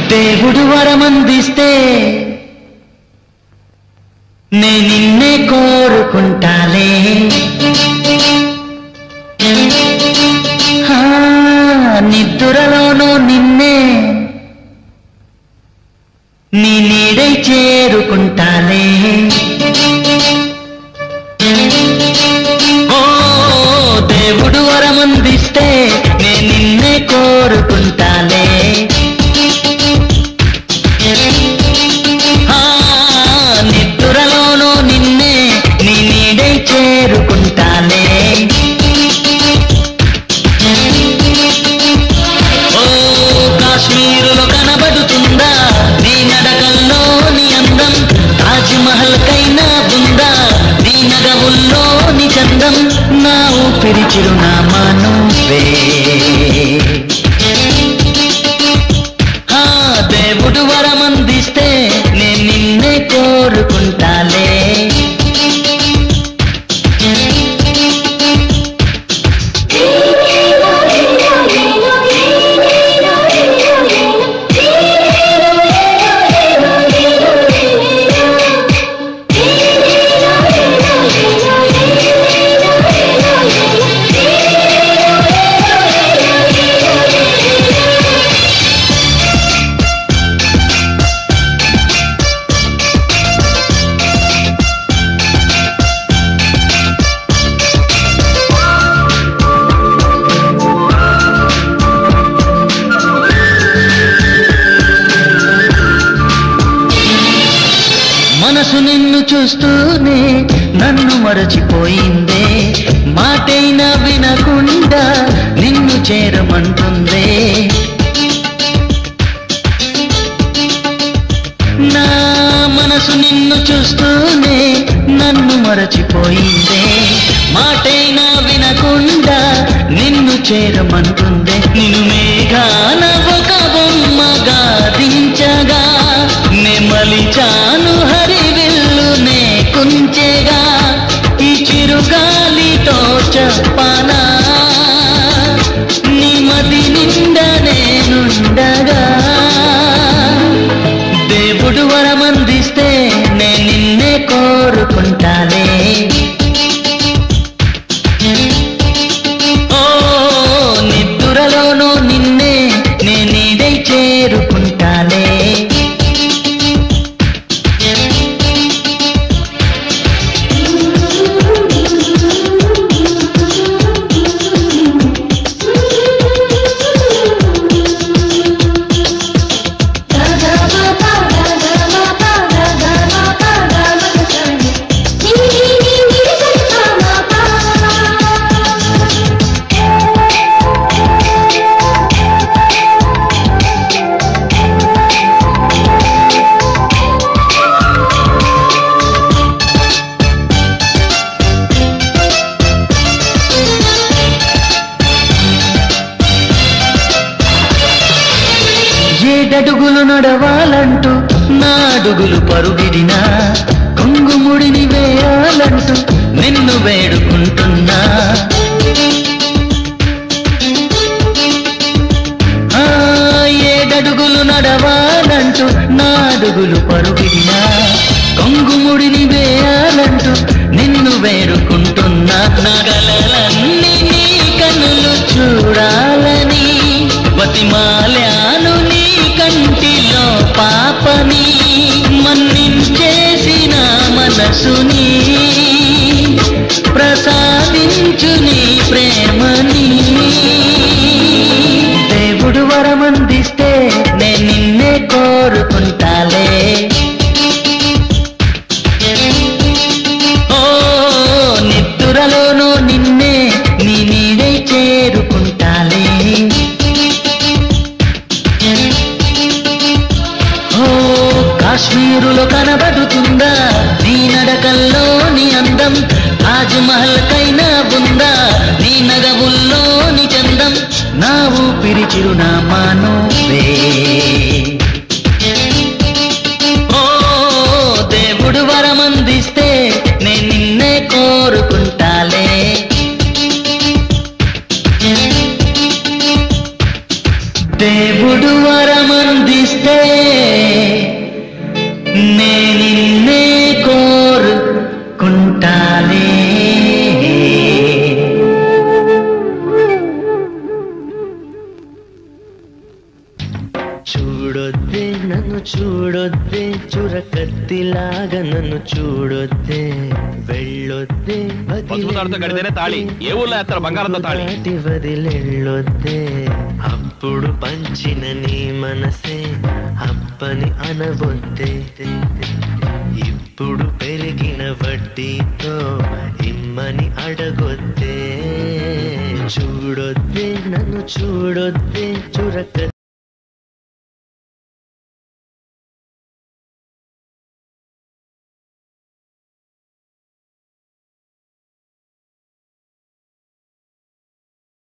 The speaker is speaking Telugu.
దేవుడు వరమందిస్తే నే నిన్నే కోరుకుంటాలే నిద్రలోనూ నిన్నే నీ నీడై చేరుకుంటాలే ఓ దేవుడు వరమందిస్తే నే నిన్నే కోరుకుంటాలే నిద్రలోనూ నిన్నే నీ నీడై చేరుకుంటాలే ఓ కాశ్మీరులో కనబడుతుందా నీ నడకల్లో నీ అందం తాజ్ మహల్ కైనా ఉందా నీ నగవుల్లో నీ చందం నా ఊపిరి చిరునామా నువ్వే దేవుడు వరమందిస్తే నేను నిన్నే కోరుకుంటాలే మనసు నిన్ను చూస్తూనే నన్ను మరచిపోయిందే మాటైనా వినకుండా నిన్ను చేరమంటుందే నా మనసు నిన్ను చూస్తూనే నన్ను మరచిపోయిందే మాటైనా వినకుండా నిన్ను చేరమంటుందే నిన్ను మేఘాన ఒక బొమ్మగా దించగా నెమలిచాను హరివిల్లునే కుంచెగా ఈ చిరుగాలితో చెప్పనా నీ మది నిండా నేనుండగా దేవుడు వరమందిస్తే నే నిన్నే కోరుకుంటాలే ఓ నిద్రలోనూ నిన్నే నే నీడై చేరుకుంటాలే ఏడడుగులు నడవాలంటూ నా అడుగులు పరుగిడినా కొంగుముడిని వేయాలంటూ నిన్ను వేడుకుంటున్నా ఏడడుగులు నడవాలంటూ నా అడుగులు పరుగిడినా కొంగుముడిని వేయాలంటూ నిన్ను వేడుకుంటున్నా నా కలలన్నీ నీ కన్నులు చూడాలని బతిమాలాను నీ కంటిలో పాపని మన్నించేసిన మనసుని ప్రసాదించు నీ ప్రేమని దేవుడు వరమందిస్తే నే నిన్నే కోరుకుంటాలే ఓ నిద్రలోనూ నిన్నే నీ నీడై చేరుకుంటాలే కాశ్మీరులో కనబడుతుందా నీ నడకల్లో నీ అందం తాజ్ మహల్ కైనా ఉందా నీ నగవుల్లో నీ చందం నా ఊపిరి చిరునామా నువ్వే ఓ దేవుడు వరమందిస్తే నే నిన్నే కోరుకుంటాలే దేవుడు వరమందిస్తే చాలే చూడొద్దే నన్ను చూడొద్దే చురకత్తిలాగా నన్ను చూడొద్దే వెళ్ళొద్దే గడితేనే తాళి ఏ ఊళ్ళో ఎత్తారు బంగారంతో తాళి వదిలెళ్ళొద్దే అప్పుడు పంచిన నీ మనసే అప్పని అనవొద్దే ఇప్పుడు పెరిగిన వడ్డీతో ఇమ్మని అడగొద్దే చూడొద్దే నన్ను చూడొద్దే చురక